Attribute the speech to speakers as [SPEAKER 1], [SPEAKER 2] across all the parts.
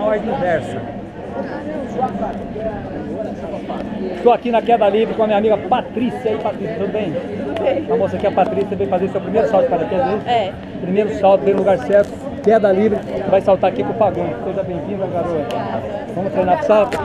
[SPEAKER 1] ordem inversa. Estou aqui na queda livre com a minha amiga Patrícia. E aí, Patrícia, tudo bem?
[SPEAKER 2] Tudo bem.
[SPEAKER 1] A moça aqui, a Patrícia, veio fazer seu primeiro salto de paraquedas.
[SPEAKER 2] É.
[SPEAKER 1] Primeiro salto, veio no lugar certo, queda livre, vai saltar aqui com o Pagão. Seja bem-vinda, garota. Vamos treinar pro salto?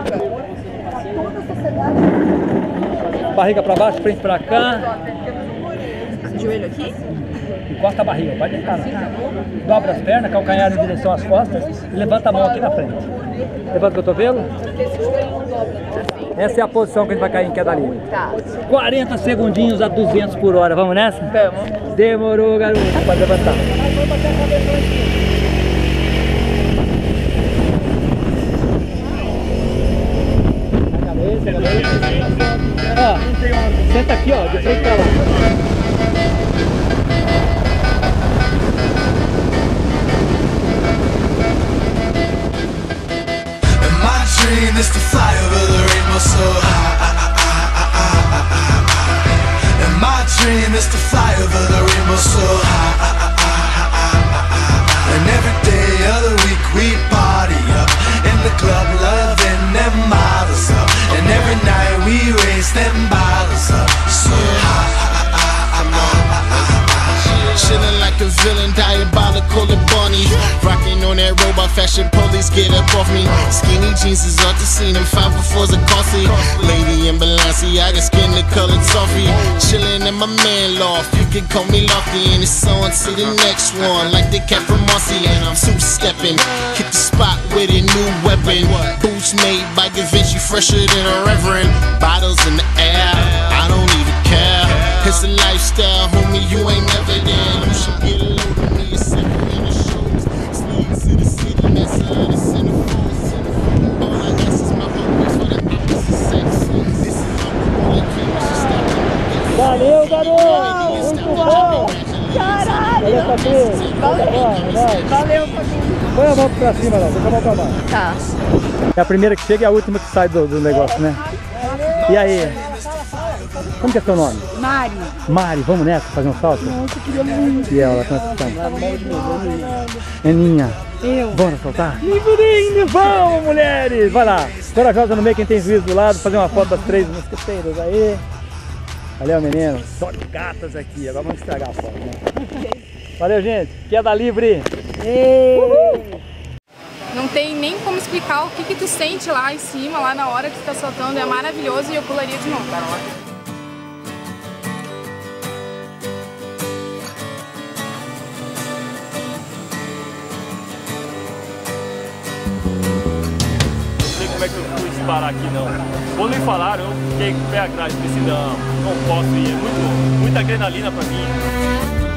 [SPEAKER 1] Barriga para baixo, frente para cá.
[SPEAKER 2] Joelho aqui?
[SPEAKER 1] Encosta a barriga, pode deitar. Dobra as pernas, calcanhar em direção às costas e levanta a mão aqui na frente. Levanta o cotovelo. Essa é a posição que a gente vai cair em queda livre.
[SPEAKER 2] Tá.
[SPEAKER 1] 40 segundinhos a 200 por hora. Vamos nessa?
[SPEAKER 2] Vamos.
[SPEAKER 1] Demorou, garoto. Pode levantar. Ó, senta aqui, ó, de frente pra lá.
[SPEAKER 3] Is to fly over the rainbow so high. And my dream is to fly over the rainbow so high. And every day of the week we party up in the club, loving them models up. And every night we raise them bottles up so high. Chillin' like a villain, diabolical and bunny. Rockin' on that robot fashion, police get up off me. Skinny jeans is off the scene, and 504s are costly. Lady in Balenciaga, skin the colored toffee. Chillin' in my man loft, you can call me Lofty. And it's on to the next one, like the cat from Mossy. And I'm two-steppin', hit the spot with a new weapon. Boots made by Da Vinci, fresher than a reverend. Bottles in the air, I don't even care. It's a lifestyle, homie, you ain't never there. You should get a load of me, it's simple in the shows. Sleeves to the city, that's a lot of centerfolds. All I guess is my homies for the opposite sex. This is my rolling camera, she stopped.
[SPEAKER 1] Valeu, garoto! Muito bom!
[SPEAKER 2] Caralho!
[SPEAKER 1] Valeu, Patrícia!
[SPEAKER 2] Valeu, Patrícia!
[SPEAKER 1] Põe a mão pra cima, não. Põe a mão pra baixo.
[SPEAKER 2] Tá.
[SPEAKER 1] É a primeira que chega e a última que sai do negócio, né? E aí? Como que é seu nome?
[SPEAKER 2] Mari.
[SPEAKER 1] Mari, vamos nessa fazer um salto?
[SPEAKER 2] Nossa, eu queria muito.
[SPEAKER 1] E ela, como é que tá? Aninha.
[SPEAKER 2] Eu.
[SPEAKER 1] Vamos saltar? Livrinho, vamos, mulheres! Vai lá. Corajosa no meio, quem tem juízo do lado, fazer uma foto das 3 mosqueteiras aí. Valeu, menino. Só de gatas aqui. Agora vamos estragar a foto, né? Valeu, gente. Queda livre.
[SPEAKER 4] Não tem nem como explicar o que tu sente lá em cima, lá na hora que tu tá soltando. É maravilhoso e eu pularia de novo.
[SPEAKER 5] Não sei como é que eu fui parar aqui, não. Quando me falaram, eu fiquei com o pé atrás. Pensei, não posso ir. É muita adrenalina pra mim.